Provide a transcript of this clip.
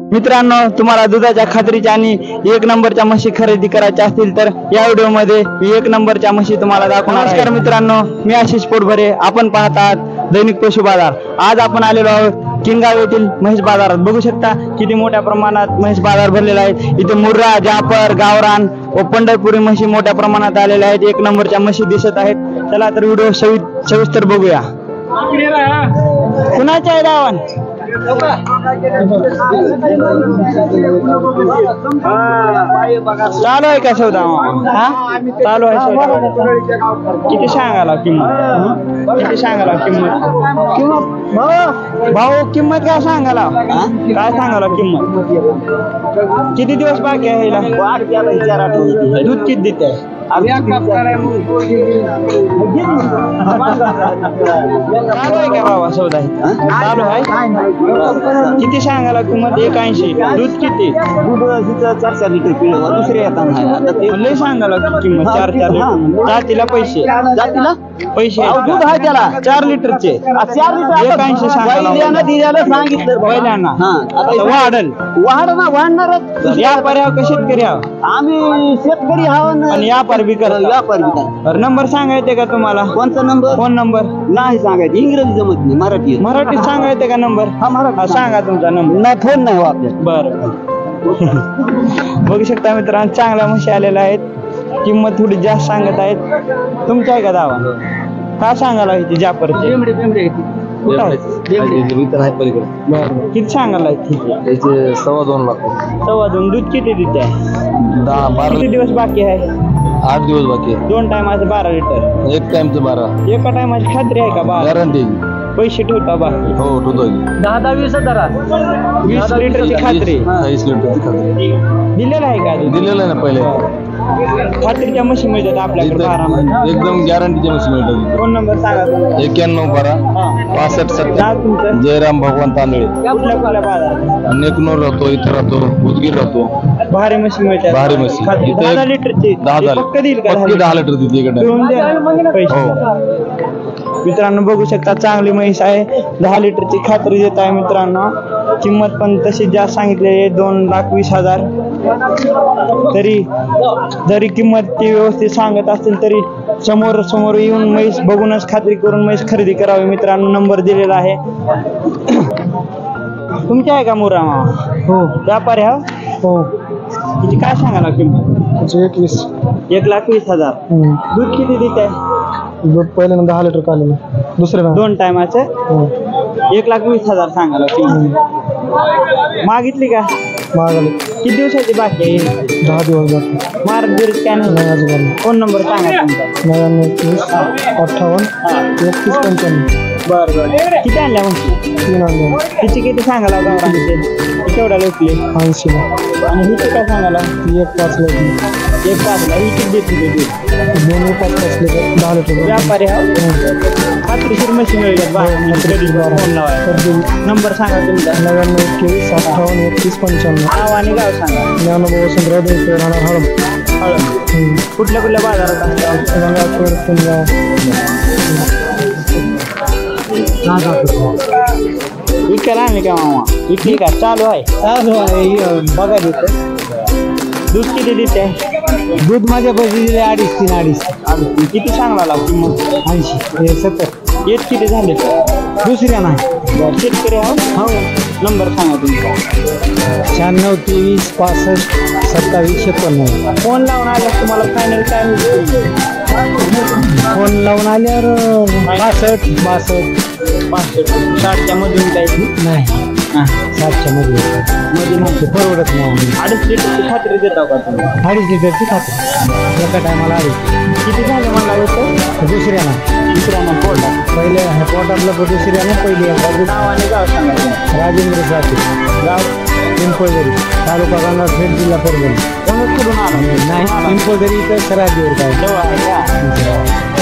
मित्रांनो, तुम्हाला दुधाच्या खात्रीच्या आणि एक नंबरच्या म्हशी खरेदी करायच्या असतील तर या व्हिडिओ मध्ये एक नंबरच्या म्हशी तुम्हाला दाखवणार आहे। नमस्कार मित्रांनो, मी आशिष पोटभरे, आपण पाहत आहात दैनिक पशु बाजार। आज आपण आलेलो आहोत किनगाव येथील म्हैस बाजारात। बघू शकता किती मोठ्या प्रमाणात म्हैस बाजार भरलेला आहे। इथे मुर्रा, जाफर, गावरान व पंढरपुरी म्हशी मोठ्या प्रमाणात आलेल्या आहेत। एक नंबरच्या म्हशी दिसत आहेत। चला तर व्हिडिओ सविस्तर बघूया। कुणाच्या आहे दावण? चालू आहे का सौदा? चालू आहे सौदा। किती सांगाला किंमत? किती सांगाला किंमत? भाऊ किंमत काय सांगाला? काय सांगाला किंमत? किती दिवस बाकी आहे? दूध किती देते? चालू आहे का बाबा सौदा? चालू आहे। किती सांगाला किंमत? 81। दूध किती? दूध 4-4 लिटर पिळवा दुसरे येतात। लय सांगाला किंमत 4-4 लिटर। जातीला पैसे? जातीला पैसे दूध आहे त्याला 4 लिटरचे। 4 लिटर 81 सांगायला सांगितलं पहिल्यांदा। वाढल वाढणारच। या पर्याव का शेतकरी आहोत आम्ही शेतकरी आहोत आणि व्यापार बी करतो। व्यापार बी करतो। नंबर सांगायचे का तुम्हाला? कोणता नंबर? फोन नंबर नाही सांगायचं, इंग्रजी जमत नाही, मराठी मराठीत सांगायचे का नंबर? हा सांगा तुमचा नंबर। नाही, फोन नाही वापरत। बरं बघू शकता मित्रांनो, चांगल्या म्हशी आलेल्या आहेत। किंमत थोडी जास्त सांगत आहेत। तुमच्या आहे का दावा? काय सांगायला ती जाफरची? किती सांगायला त्याचे 2.25 लाख। 2.25। दूध किती देते? 10-12 किती दिवस बाकी आहे? 8 दिवस बाकी आहे। 2 टायमाचं 12 लिटर। एक टाइमचं 12। एका टायमाची खात्री आहे का? 12 गॅरंटी। पैसे ठेवता बाकी? हो ठेवतोय। 10-20 हजार 20 लिटरची खात्री? 20 लिटरची खात्री दिलेलं आहे का? दिलेलं आहे ना पहिले। खात्रीच्या म्हशी मिळतात आपल्याकडे 12 महिने एकदम गॅरंटीच्या मशीन मिळतात। फोन नंबर सांगा तुमचा। 9112 6570। नाव तुमचं? जयराम भगवान तांदळे। कुठल्या बाजारात? नेकनूर राहतो, इथं राहतो, उदगीर राहतो। भारी म्हशी मिळतात? भारी म्हशी। खात्री इथे 10 लिटरची? 10 पक्क देईल का? पक्की 10 लिटर देते इकडे। पिळून द्या पैसे। हो। मित्रांनो बघू शकता, चांगली म्हैस आहे। 10 लिटरची खात्री देत आहे मित्रांनो। किंमत पण तशी जास्त सांगितली आहे, 2,20,000। जरी किंमत ती व्यवस्थित सांगत असतील तरी समोर येऊन म्हैस बघूनच खात्री करून म्हैस खरेदी करावी मित्रांनो। नंबर दिलेला आहे। तुमच्या आहे का मुरा? हो। व्यापारी हा? हो। किती काय सांगायला किंमत? 21। 1,20,000। दूध किती देते? दूध पहिल्यांदा 10 लिटर काढलेलं, दुसऱ्या 2 टायमाचं 1,20,000 सांगायला किंमत। मागितली का? मागाले किती दिवसाची बाकी आहे? 10 दिवस बाकी। मार्क बिर्क काय नाही नाही? अजून। फोन नंबर सांगा तुमचा। 99 58 31 95। बरं किती आणल्या म्हशी? 3 आणले। तिची किती सांगायला केवढ्या लोकली? 80 ला। आणि हिची काय सांगायला? ती 1-5 लिटर। 1,5 ला। ही किती देते दूध? दोन्ही 5-5 लिटर 10 लिटर। व्यापारी हा? खात्रीशीर म्हशी मिळतात। फोन लावायचा। नंबर सांगा तुमचा। 99 21 58 31 95। नाव आणि गाव सांगा। ज्ञानोबा वसंतराव देवकर, राहणार हळद। कुठल्या बाजारात असतात? गंगापूर, पुणगाव। विकायला आणली का मामा? विकली का? चालू आहे? बघा देते। दूध किती देते? दूध माझ्या पैसे दिले 2.5-3 किती सांगला किंमत? 80 70। येत किती झाले? दुसऱ्या नाही। शेतकरी हा? हो। नंबर सांगा तुमचा। 96 23 65 27 56। फोन लावून आल्यास तुम्हाला फायनल काय होईल? फोन लावून आल्यावर 65 62 60च्या मधून काही नाही। 60च्या मध्ये नाही, परवडत नाही। 2.5 लिटरची खात्री देता का तुम्ही? 2.5 लिटरची खात्री एका टायमाला 2.5। किती झाले म्हणला होतं? दुसऱ्या नाही। दुसऱ्यानं पोटात? पहिले पोटातलं दुसऱ्या नाही, पहिली नाव आणि गाव सांगा। राजेंद्र जाते, गाव पिंपळदरी, तालुका गंगाखेड, जिल्हा परभणी। कुठून आला? नाही, पिंपळदरी तर सराजीवर काय जवळ आहे का?